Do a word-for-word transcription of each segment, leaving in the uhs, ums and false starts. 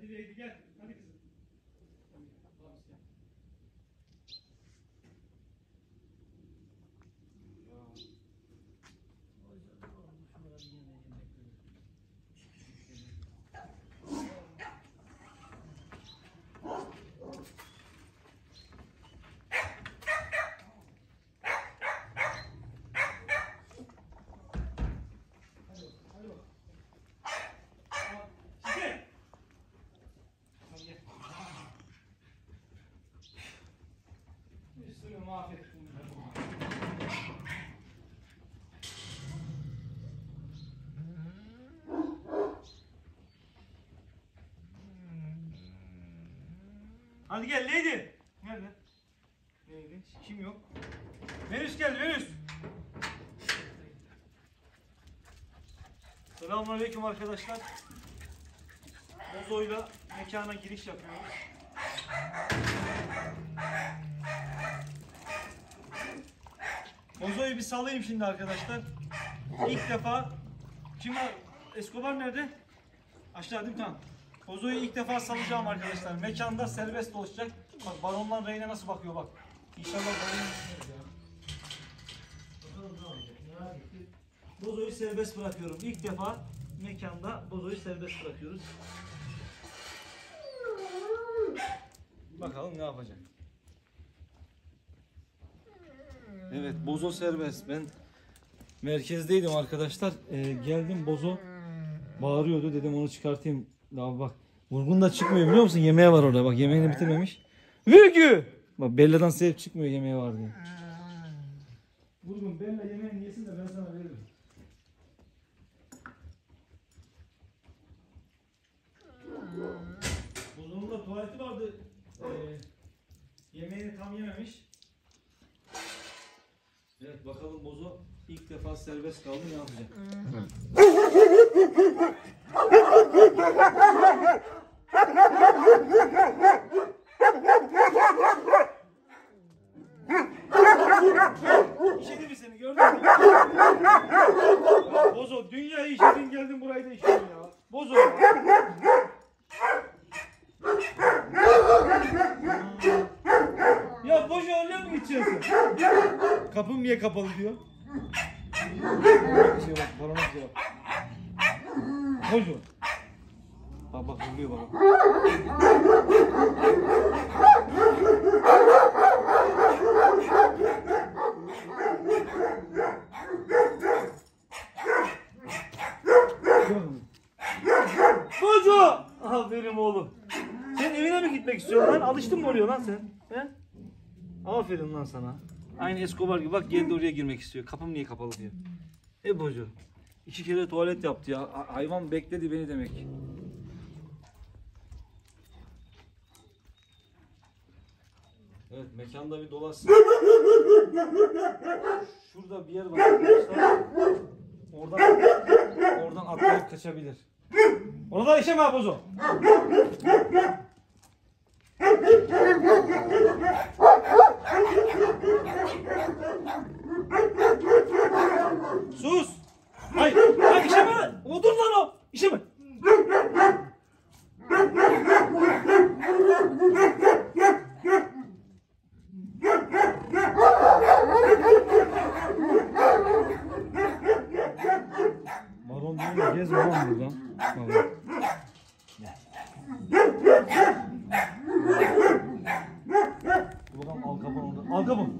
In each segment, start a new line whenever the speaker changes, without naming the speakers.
Hadi Leydi gel. Hadi kızım. Hadi gel Leydi. Nerede? Leydi. Kim yok? Venüs gel Venüs. Selamünaleyküm arkadaşlar. Bozo'yla mekana giriş yapıyoruz. Bozo'yu bir salayım şimdi arkadaşlar. İlk defa kim var? Escobar nerede? Aşağı değil mi? Tamam. Bozo'yu ilk defa salacağım arkadaşlar. Mekanda serbest dolaşacak. Bak baronlar reyne nasıl bakıyor bak. İnşallah baronun ya. Bakalım ne olacak. Bozo'yu serbest bırakıyorum. İlk defa mekanda Bozo'yu serbest bırakıyoruz. Bakalım ne yapacak. Evet, Bozo serbest. Ben merkezdeydim arkadaşlar. Ee, geldim, Bozo bağırıyordu. Dedim onu çıkartayım. Daha bak. Vurgun da çıkmıyor biliyor musun? Yemeği var orada. Bak yemeğini bitirmemiş. Virgü! Bak Bella'dan sebep çıkmıyor yemeği var diye. Vurgun Bella yemeğini yesin de ben sana veririm. Bozo'nun da tuvaleti vardı. Ee, yemeğini tam yememiş. Evet bakalım Bozo ilk defa serbest kaldı ne yapacak? İşedi mi seni gördün mü? Ya Bozo dünyayı işedin geldin burayı da işedin ya. Bozo ya. Ya Bozo öyle mi geçiyorsun? Kapım niye kapalı diyor? Bir şey bak, parana bir şey bak. Bozo. Bak bak vuruyor bak. Bozo! Aferin oğlum. Sen evine mi gitmek istiyorsun lan? Alıştın mı oraya lan sen? He? Aferin lan sana. Aynı Escobar gibi bak geldi oraya girmek istiyor. Kapım niye kapalı diyor. E Bozo. İki kere tuvalet yaptı ya. Hayvan bekledi beni demek. Evet mekanda bir dolaşsın. Şurada bir yer var arkadaşlar. Oradan, oradan atlayıp kaçabilir. Orada işeme Bozo. Sus. Hayır. Hayır işeme. Odur lan o. İşeme. Baron değil gezme lan buradan. Vallahi. Bakalım al kapını orada. Al kapını.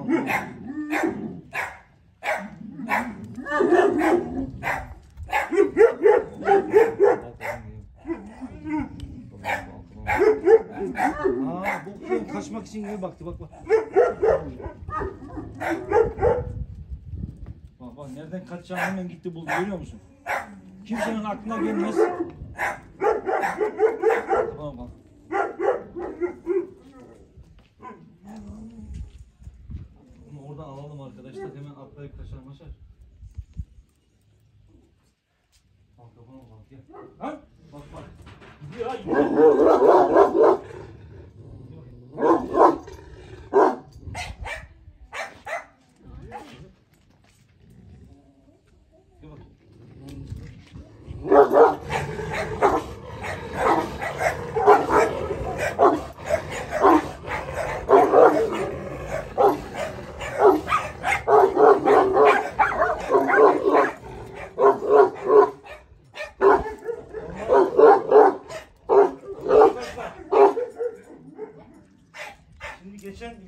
Aa bu kaçmak için gibi baktı bak bak. Bak bak nereden kaçacağını hemen gitti buldu görüyor musun? Kimsenin aklına gelmez. Tamam bak. Bunu oradan alalım arkadaşlar hemen atlayıp kaçar maçar. Bak kafana bak gel. Ha? Bak bak. Gidiyor ha gidiyor.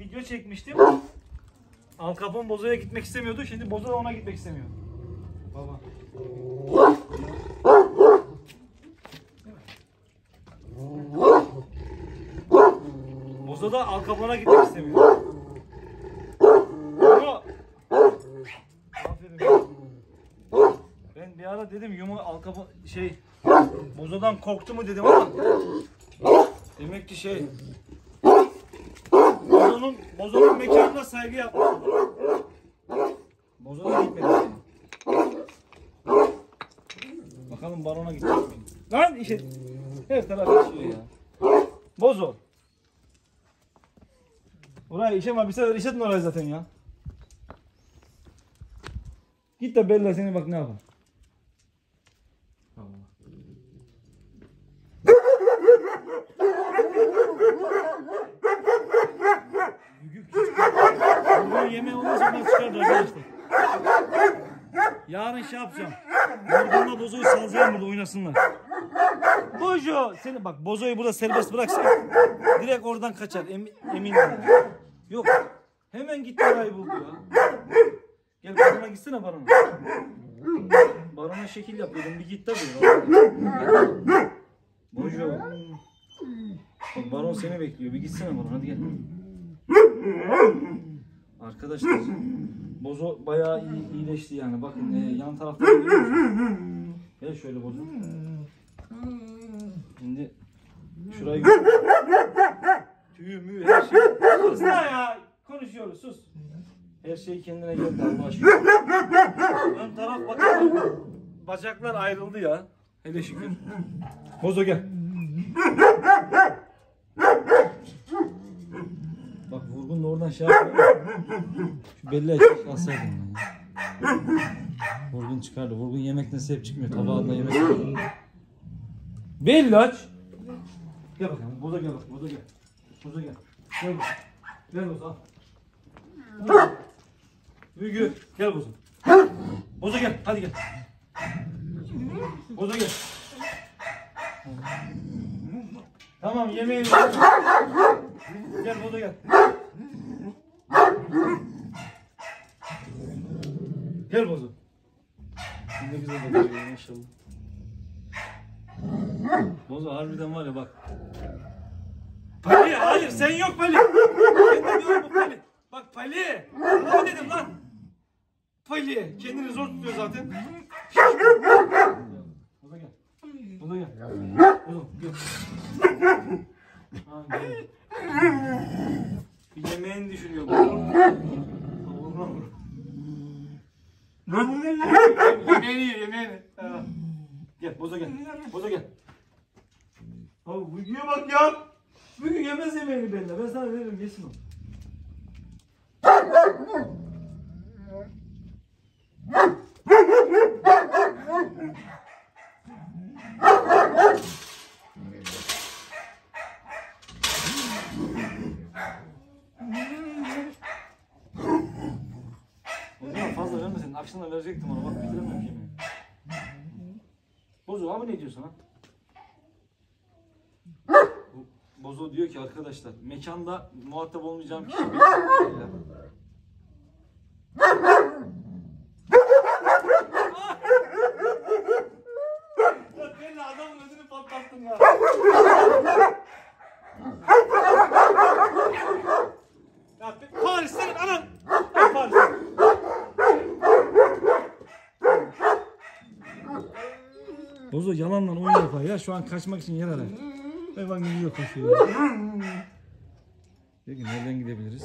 video çekmiştim. Al Capone Bozo'ya gitmek istemiyordu. Şimdi Bozo da ona gitmek istemiyor. Baba. Bozo da Al Capone'a gitmek istemiyor. Yumo. Aferin. Ben bir ara dedim Yumo Al Capone şey Bozo'dan korktu mu dedim ama demek ki şey Bozo'nun Bozo'nun mekanına saygı yapmış. Bozo'ya gitmedi. Bakalım Baron'a gidecek mi? Lan işe her taraf işiyor ya. Bozo. Oraya işe var bir sefer işletme orayı zaten ya. Git de Bella seni bak ne yapar. Bugün yemeği olmaz ondan çıkardı arkadaşlar. Yarın şey yapacağım. Morgan'la Bozo'yu salacağım burada oynasınlar. Bozo seni bak Bozo'yu burada serbest bıraksak direkt oradan kaçar em, eminim. Yok hemen gitti orayı buldu ya. Gel Baron'a gitsene Baron'a. Baron'a şekil yapıyordum bir git tabii. Bozo. Bak Baron seni bekliyor bir gitsene Baron hadi gel. Arkadaşlar Bozo bayağı iyi, iyileşti yani bakın e, yan tarafta görüyor musun? Gel şöyle Bozo. Şimdi şurayı tüyü mü her şey. Sus ya konuşuyoruz sus. Her şey kendine geldi Allah aşkına. Ön taraf bakın bacaklar ayrıldı ya. Hele şükür. Bozo gel. Bak Vurgun da oradan şey yapıyor. Şu belli açık alsaydım ya. Vurgun çıkardı. Vurgun yemekten sebep çıkmıyor. Tabağında yemek çıkıyor. Belli aç. Gel bakalım. Bozo gel bak. Bozo gel. Bozo gel. Gel bak. Gel Bozo al. Büyüğü gel Bozo. Bozo gel. Hadi gel. Bozo gel. Tamam yemeğini ver. Gel Bozo gel. Gel Bozo. Ne güzel bakıyor maşallah. Bozo harbiden var ya bak. Pali hayır sen yok Pali. Ben de diyorum bu Pali. Bak Pali. Ne dedim lan? Pali. Kendini zor tutuyor zaten. Bozo gel. Bozo gel. Bozo gel. Ha, gel. Bir yemeğini düşünüyor bu. Yemeğini yiyor, yemeğini. Ha. Gel, Bozo gel. Bozo gel. Abi Bugü'ye bak ya. Bugün yemez yemeğini benimle. Ben sana veririm, yesin o. Fazla vermeseydin, akşamdan verecektim ona. Bak bitiremem yemeği. Bozo abi ne diyor sana? Bozo diyor ki arkadaşlar, mekanda muhatap olmayacağım kişi bir ya belli adamın ödünü patlattın ya. Ya Paris senin anan. Ya Paris. Bozo yalanla oyun yapar ya şu an kaçmak için yer arar. Hayvan gibi yok koşuyor. Peki nereden gidebiliriz?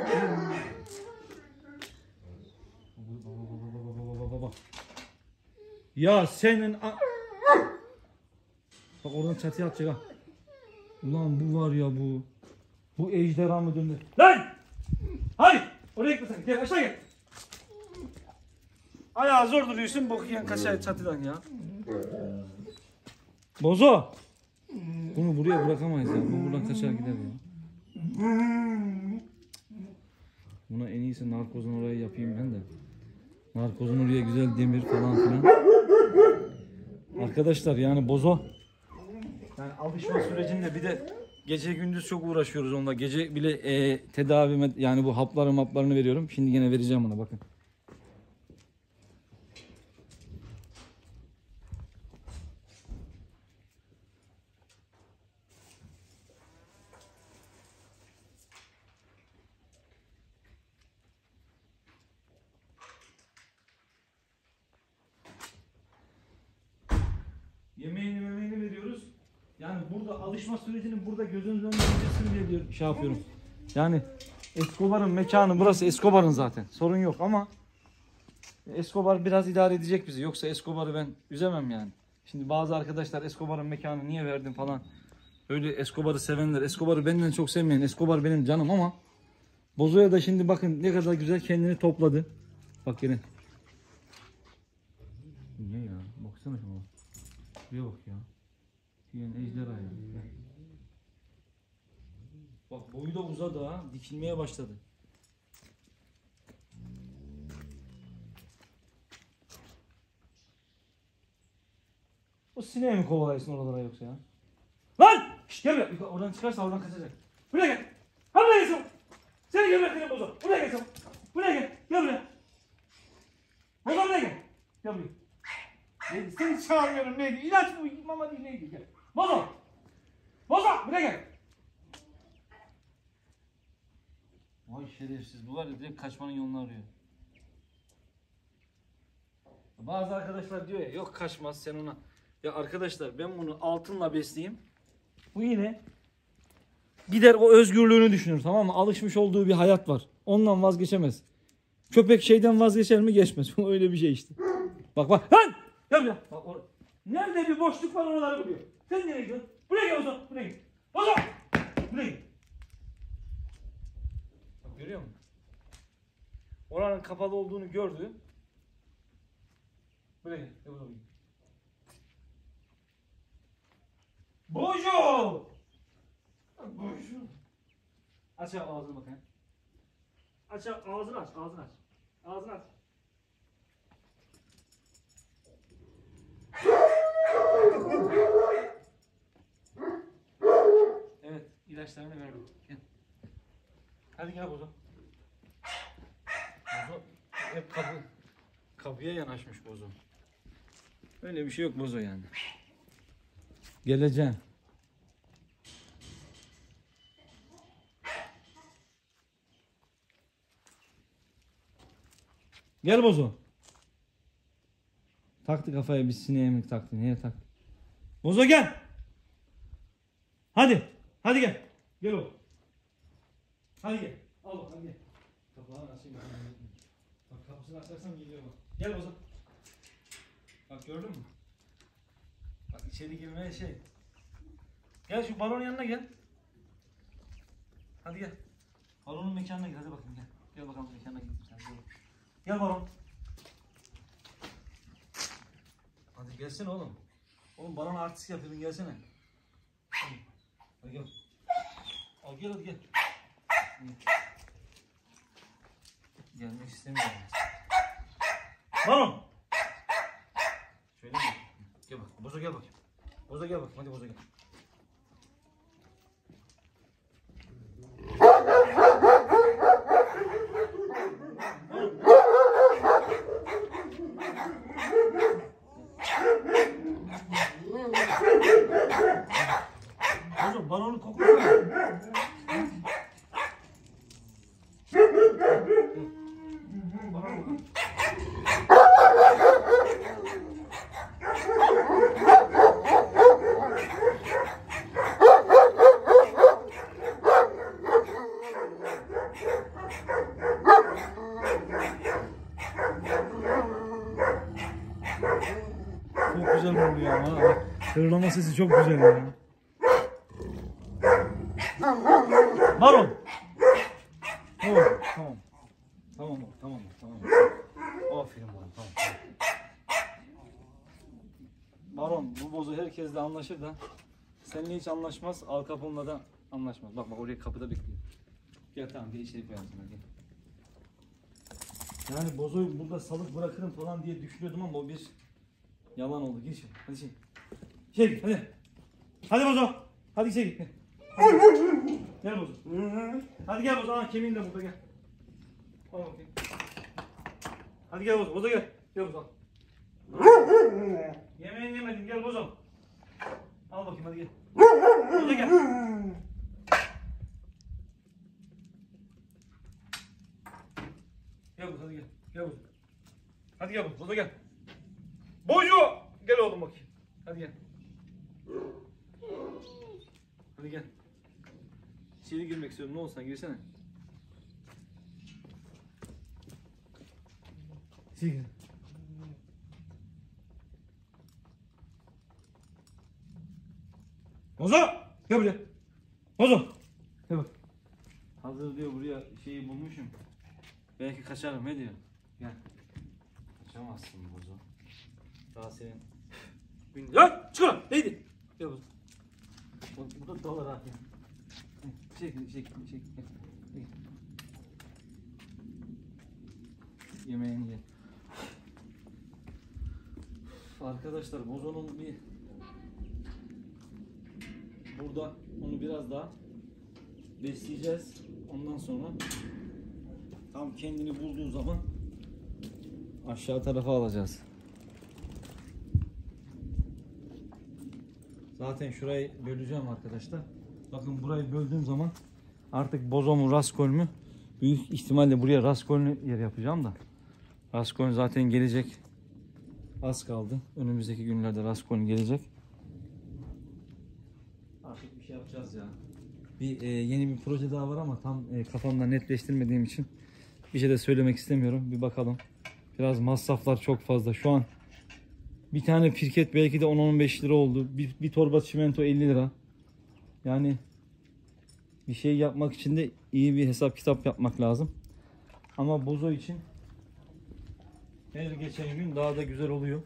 Ya senin a bak oradan çatıya atacak ha. Ulan bu var ya bu. Bu ejderha mı döndü? Lan! Hayır! Oraya gitme sen. Gel aşağı gel. Ayağı zor duruyorsun. Bok yiyen kaçar çatıdan ya. Bozo! Bunu buraya bırakamayız ya. Bu buradan kaçar gider ya. Buna en iyisi narkozun oraya yapayım ben de. Narkozun oraya güzel demir falan filan. Arkadaşlar yani Bozo yani alışma sürecinde bir de
Gece gündüz çok uğraşıyoruz onunla. Gece bile e, tedavi yani bu hapları maplarını veriyorum. Şimdi yine vereceğim ona bakın. Yemeğini memeğini veriyoruz. Yani burada alışma sürecinin burada gözünüzün önünde geçsin diye diyor, şey yapıyorum. Yani Escobar'ın mekanı burası, Escobar'ın zaten. Sorun yok ama Escobar biraz idare edecek bizi. Yoksa Escobar'ı ben üzemem yani. Şimdi bazı arkadaşlar Escobar'ın mekanı niye verdin falan. Öyle Escobar'ı sevenler, Escobar'ı benden çok sevmeyen, Escobar benim canım ama Bozo'ya da şimdi bakın ne kadar güzel kendini topladı. Bak yine. Niye ya? Baksana şuna. Şuraya bak ya. Yani ejderha ya. Bak boyu da uzadı ha. Dikilmeye başladı. O sineği mi kovalayasın oralara yoksa ya? Lan! Şşt gel buraya. Oradan çıkarsa oradan kaçacak. Buraya gel. Ha buraya gel. Seni geberteceğim Bozo. Buraya gel. Buraya gel. Gel buraya. Bozo buraya gel. Gel buraya. Neydi? Seni çağırmıyorum neydi? İlaç mı? Mama değil neydi? Gel. Bozo! Bozo! Buraya gel. Vay şerefsiz. Bu var ya direkt kaçmanın yolunu arıyor. Bazı arkadaşlar diyor ya yok kaçmaz sen ona. Ya arkadaşlar ben bunu altınla besleyeyim. Bu yine gider o özgürlüğünü düşünür tamam mı? Alışmış olduğu bir hayat var. Ondan vazgeçemez. Köpek şeyden vazgeçer mi? Geçmez. Öyle bir şey işte. Bak bak. Lan! Gel buraya. Bak, or- nerede bir boşluk var oraları buluyor. Sen nereye gidiyorsun? Buraya gel o zaman. Buraya gel. O zaman. Buraya gel. Bak görüyor musun? Oranın kapalı olduğunu gördü. Buraya gel. Gel buraya. Bojo! Bojo! Aç ağzını bakayım. Aç ağzını aç, ağzını aç. Ağzını aç. Evet, ilaçlarını verdim. Gel. Hadi gel Bozo. Bozo hep kapı, kapıya yanaşmış Bozo. Öyle bir şey yok Bozo yani. Geleceğim. Gel Bozo. Taktı kafaya bir sineğe mi taktı? Neye taktı? Bozo gel. Hadi. Hadi gel. Gel oğlum. Hadi gel. Al bak hadi gel. Kapıları açayım. Bak kapısını açarsam geliyor bak. Gel Bozo. Bak gördün mü? Bak içeri girmeye şey. Gel şu balonun yanına gel. Hadi gel. Balonun mekanına gel hadi bakayım gel. Gel bakalım mekanına git. Gel, gel balon. Hadi gelsene oğlum. Oğlum balon artist yapıyordun gelsene. Hadi, hadi gel. Al gel hadi gel. Gelmek istemiyorum. Balon. Şöyle mi? Gel bak. Bozo gel bak. Bozo gel bak. Hadi Bozo gel. Bozo balonun kokusu var. Çok güzel oluyor ama. Hırlama sesi çok güzel ya. Baron. Oh, tamam. Tamam tamam tamam. Aferin bana tamam. Baron bu Bozo herkesle anlaşır da seninle hiç anlaşmaz. Al Capone'la da anlaşmaz. Bak bak oraya kapıda bekliyor. Gel tamam gel içeri koyalım sana gel. Yani Bozo'yu burada salık bırakırım falan diye düşünüyordum ama o bir yalan oldu. Gir içeri. Hadi içeri. İçeri git hadi. Hadi Bozo. Hadi içeri git. Gel bozo. Hadi gel bozo. Aa, kemiğin de burada gel. Al bakayım. Hadi gel bozo. Bozo gel. Gel bozo. Yemeğini yemedin. Gel bozo. Al bakayım hadi gel. Bozo gel. Gel bozo hadi gel. Gel bozo. Hadi gel bozo. Bozo gel. Bozo! Gel oğlum bakayım. Hadi gel. Hadi gel. İçeri girmek istiyorum. Ne olsan girsene. İçeri gir. Bozo! Gel buraya. Bozo! Gel bak. Hazır diyor buraya şeyi bulmuşum. Belki kaçarım ne diyor. Gel. Kaçamazsın Bozo. Daha senin... Ya çık lan! Neydi? Gel Bozo. Burada dolar ha. Çek, çek, çek. Yemeğini ye. Arkadaşlar Bozo'nun bir burada onu biraz daha besleyeceğiz. Ondan sonra tam kendini bulduğu zaman aşağı tarafa alacağız. Zaten şurayı böleceğim arkadaşlar. Bakın burayı böldüğüm zaman artık Bozo mu Rascol mu? Büyük ihtimalle buraya Rascol'ü yer yapacağım da. Rascol zaten gelecek. Az kaldı. Önümüzdeki günlerde Rascol gelecek. Artık bir şey yapacağız ya. Bir e, yeni bir proje daha var ama tam e, kafamda netleştirmediğim için bir şey de söylemek istemiyorum. Bir bakalım. Biraz masraflar çok fazla. Şu an bir tane pirket belki de on on beş lira oldu. Bir, bir torba çimento elli lira. Yani bir şey yapmak için de iyi bir hesap kitap yapmak lazım. Ama Bozo için her geçen gün daha da güzel oluyor.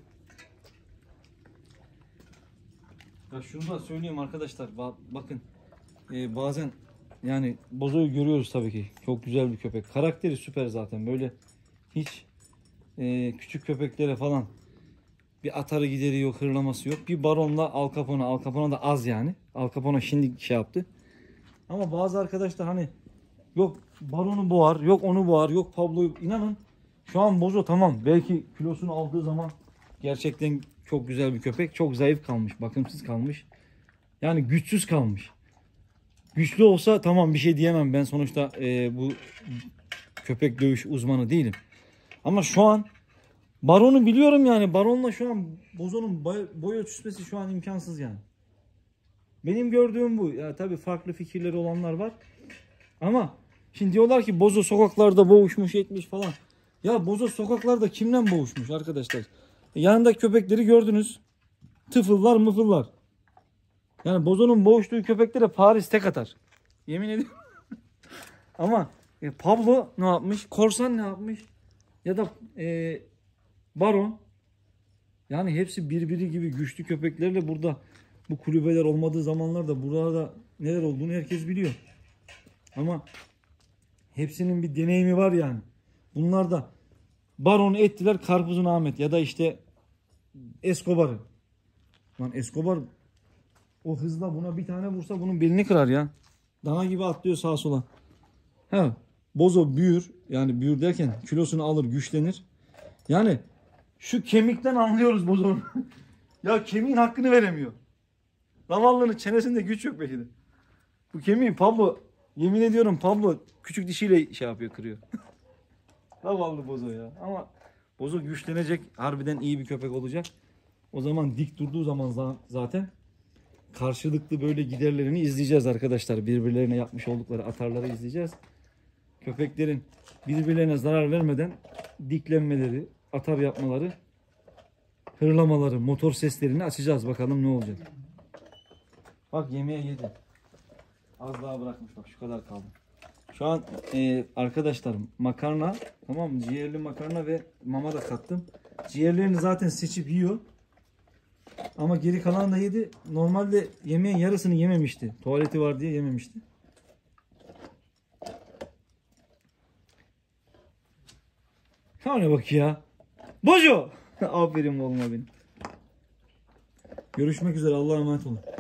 Ya şunu da söyleyeyim arkadaşlar. Bakın e, bazen yani Bozo'yu görüyoruz tabii ki. Çok güzel bir köpek. Karakteri süper zaten. Böyle hiç e, küçük köpeklere falan bir atarı gideri yok, hırlaması yok. Bir Baron'la Al Capone. Al Capone da az yani. Al Capone şimdi şey yaptı. Ama bazı arkadaşlar hani yok Baron'u boğar, yok onu boğar, yok Pablo'yu. İnanın şu an Bozo tamam. Belki kilosunu aldığı zaman gerçekten çok güzel bir köpek. Çok zayıf kalmış, bakımsız kalmış. Yani güçsüz kalmış. Güçlü olsa tamam bir şey diyemem. Ben sonuçta e, bu köpek dövüş uzmanı değilim. Ama şu an Baron'u biliyorum yani. Baron'la şu an Bozo'nun boy ölçüşmesi şu an imkansız yani. Benim gördüğüm bu. Ya tabii farklı fikirleri olanlar var. Ama şimdi diyorlar ki Bozo sokaklarda boğuşmuş etmiş falan. Ya Bozo sokaklarda kimle boğuşmuş arkadaşlar? Yanında köpekleri gördünüz. Tıfıllar mıfıllar. Yani Bozo'nun boğuştuğu köpeklere Paris tek atar. Yemin ediyorum. Ama e, Pablo ne yapmış? Korsan ne yapmış? Ya da e, Baron. Yani hepsi birbiri gibi güçlü köpeklerle burada bu kulübeler olmadığı zamanlarda burada neler olduğunu herkes biliyor. Ama hepsinin bir deneyimi var yani. Bunlar da Baron'u ettiler Karpuz'un Ahmet ya da işte Escobar'ı. Lan Escobar o hızla buna bir tane vursa bunun belini kırar ya. Dana gibi atlıyor sağa sola. He, Bozo büyür. Yani büyür derken kilosunu alır, güçlenir. Yani şu kemikten anlıyoruz Bozo'nun. Ya kemiğin hakkını veremiyor. Zavallının çenesinde güç yok belki de. Bu kemiği Pablo, yemin ediyorum Pablo küçük dişiyle şey yapıyor, kırıyor. Zavallı Bozo ya. Ama Bozo güçlenecek, harbiden iyi bir köpek olacak. O zaman dik durduğu zaman zaten karşılıklı böyle giderlerini izleyeceğiz arkadaşlar. Birbirlerine yapmış oldukları atarları izleyeceğiz. Köpeklerin birbirlerine zarar vermeden diklenmeleri, atar yapmaları, hırlamaları, motor seslerini açacağız. Bakalım ne olacak. Bak yemeğe yedi. Az daha bırakmış bak şu kadar kaldı. Şu an e, arkadaşlar makarna, tamam mı? Ciğerli makarna ve mama da kattım. Ciğerlerini zaten seçip yiyor. Ama geri kalan da yedi. Normalde yemeğin yarısını yememişti. Tuvaleti var diye yememişti. Hani bak ya. Bozo! Aferin oğluma benim. Görüşmek üzere. Allah'a emanet olun.